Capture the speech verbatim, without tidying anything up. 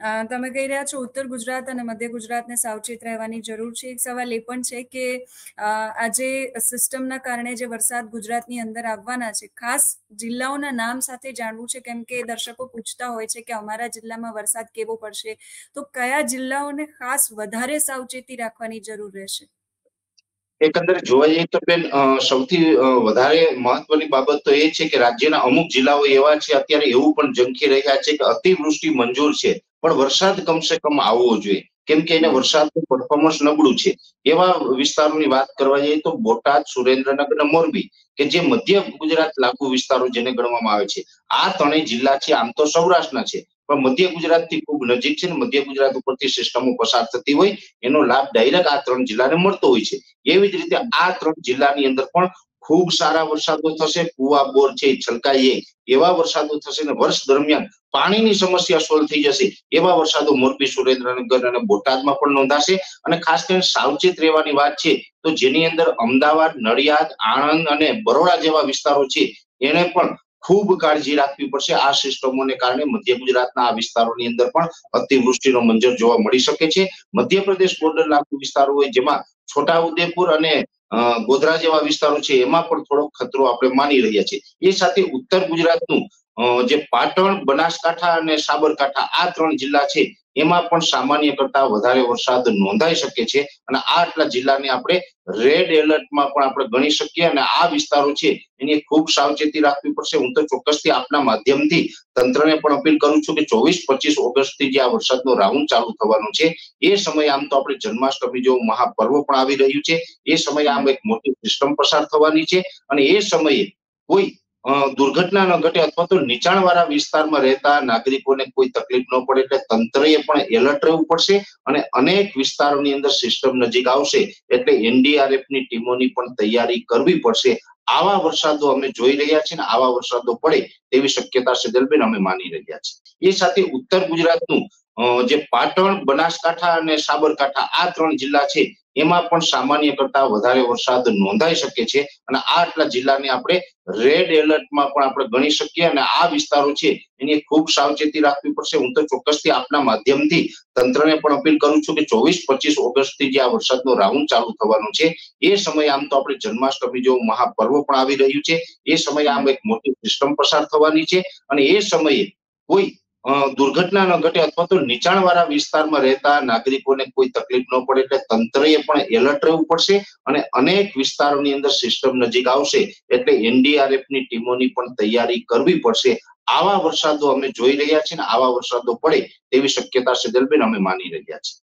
તમે કહી રહ્યા છો ઉત્તર ગુજરાત અને મધ્ય ગુજરાતને સાવચેત રહેવાની જરૂર છે. એક સવાલ એ પણ છે કે આજે સિસ્ટમના કારણે જે વરસાદ ગુજરાતની અંદર આવવાના છે, ખાસ જિલ્લાઓના નામ સાથે જાણવું છે, કેમ કે દર્શકો પૂછતા હોય છે કે અમારા જિલ્લામાં વરસાદ કેવો પડશે, તો કયા જિલ્લાઓને ખાસ વધારે સાવચેતી રાખવાની જરૂર રહેશે? એકંદરે જોવા જઈએ તો બેન સૌથી વધારે મહત્વની બાબત તો એ છે કે રાજ્યના અમુક જિલ્લાઓ એવા છે, અત્યારે એવું પણ ઝંખી રહ્યા છે કે અતિવૃષ્ટિ મંજૂર છે પણ વરસાદ કમસે કમ આવવો જોઈએ, કેમ કે એને વરસાદનું પરફોર્મન્સ નબળું છે. એવા વિસ્તારોની વાત કરવા જઈએ તો બોટાદ, સુરેન્દ્રનગર અને મોરબી કે જે મધ્ય ગુજરાત લાગુ વિસ્તારો જેને ગણવામાં આવે છે, આ ત્રણેય જિલ્લા છે આમ તો સૌરાષ્ટ્રના છે પણ મધ્ય ગુજરાત થી ખૂબ નજીક છે. મધ્ય ગુજરાત ઉપરથી સિસ્ટમો પસાર થતી હોય એનો લાભ ડાયરેક્ટ આ ત્રણ જિલ્લાને મળતો હોય છે. એવી જ રીતે આ ત્રણ જિલ્લાની અંદર પણ ખૂબ સારા વરસાદો થશે, કુવા બોર છે છલકાય એવા વરસાદો થશે અને વર્ષ દરમિયાન પાણીની સમસ્યા સોલ્વ થઈ જશે એવા વરસાદો મોરબી, સુરેન્દ્રનગર અને બોટાદમાં પણ નોંધાશે. અને ખાસ કરીને સાવચેત રહેવાની વાત છે તો જેની અંદર અમદાવાદ, નડિયાદ, આણંદ અને બરોડા જેવા વિસ્તારો છે એને પણ ખૂબ કાળજી રાખવી પડશે. આ સિસ્ટમોને કારણે મધ્ય ગુજરાતના આ વિસ્તારોની અંદર પણ અતિવૃષ્ટિનો મંજર જોવા મળી શકે છે. મધ્યપ્રદેશ બોર્ડર લાગુ વિસ્તારો હોય જેમાં છોટાઉદેપુર અને ગોધરા જેવા વિસ્તારો છે એમાં પણ થોડો ખતરો આપણે માની રહ્યા છીએ. એ સાથે ઉત્તર ગુજરાતનું જે પાટણ, બનાસકાંઠા અને સાબરકાંઠા આ ત્રણ જિલ્લા છે એમાં પણ સામાન્ય કરતા વધારે વરસાદ નોંધાઈ શકે છે અને આ આટલા જિલ્લાને આપણે રેડ એલર્ટમાં પણ આપણે ગણી શકીએ અને આ વિસ્તારો છે એની ખૂબ સાવચેતી રાખવી પડશે. હું તો ચોક્કસથી આપના માધ્યમથી તંત્રને પણ અપીલ કરું છું કે ચોવીસ પચીસ ઓગસ્ટ થી જે આ વરસાદનો રાઉન્ડ ચાલુ થવાનો છે એ સમયે આમ તો આપણે જન્માષ્ટમી જેવું મહાપર્વ પણ આવી રહ્યું છે, એ સમયે આમ એક મોટી સિસ્ટમ પસાર થવાની છે અને એ સમયે કોઈ દુર્ઘટના ન ઘટે અથવા તો નીચાણવાળા વિસ્તારમાં રહેતા નાગરિકોને કોઈ તકલીફ ન પડે એટલે તંત્રએ પણ એલર્ટ રહેવું પડશે. અને અનેક વિસ્તારોની અંદર સિસ્ટમ નજીક આવશે એટલે એનડીઆરએફ ની ટીમોની પણ તૈયારી કરવી પડશે. આવા વરસાદો અમે જોઈ રહ્યા છીએ ને આવા વરસાદો પડે તેવી શક્યતા સેજલબેન અમે માની રહ્યા છીએ. એ સાથે ઉત્તર ગુજરાતનું જે પાટણ, બનાસકાંઠા અને સાબરકાંઠા આ ત્રણ જિલ્લા છે એમાં પણ સામાન્ય કરતા વધારે વરસાદ નોંધાઈ શકે છે અને આ આટલા જિલ્લાને આપણે રેડ એલર્ટમાં પણ આપણે ગણી શકીએ અને આ વિસ્તારો છે એની ખૂબ સાવચેતી રાખવી પડશે. હું તો ચોક્કસથી આપના માધ્યમથી તંત્રને પણ અપીલ કરું છું કે ચોવીસ પચીસ ઓગસ્ટ થી જે આ વરસાદનો રાઉન્ડ ચાલુ થવાનો છે એ સમયે આમ તો આપણે જન્માષ્ટમી જેવું મહાપર્વ પણ આવી રહ્યું છે, એ સમયે આમ એક મોટી સિસ્ટમ પસાર થવાની છે અને એ સમયે કોઈ દુર્ઘટના ન ઘટે અથવા તો નીચાણવાળા વિસ્તારમાં રહેતા નાગરિકોને કોઈ તકલીફ ન પડે એટલે તંત્રએ પણ એલર્ટ રહેવું પડશે અને અનેક વિસ્તારોની અંદર સિસ્ટમ નજીક આવશે એટલે એનડીઆરએફ ની ટીમોની પણ તૈયારી કરવી પડશે. આવા વરસાદો અમે જોઈ રહ્યા છીએ ને આવા વરસાદો પડે તેવી શક્યતા સેજલબેન અમે માની રહ્યા છીએ.